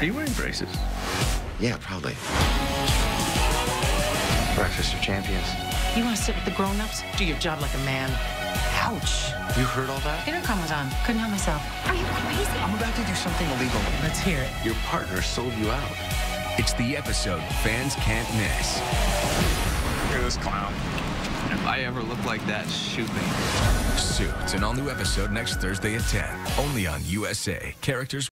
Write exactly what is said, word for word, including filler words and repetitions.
Are you wearing braces? Yeah, probably. Breakfast of champions. You want to sit with the grown-ups? Do your job like a man. Ouch. You heard all that? Intercom was on. Couldn't help myself. Are you crazy? I'm about to do something illegal. Let's hear it. Your partner sold you out. It's the episode fans can't miss. Look at this clown. If I ever look like that, shoot me. Suits, an all-new episode next Thursday at ten. Only on U S A. Characters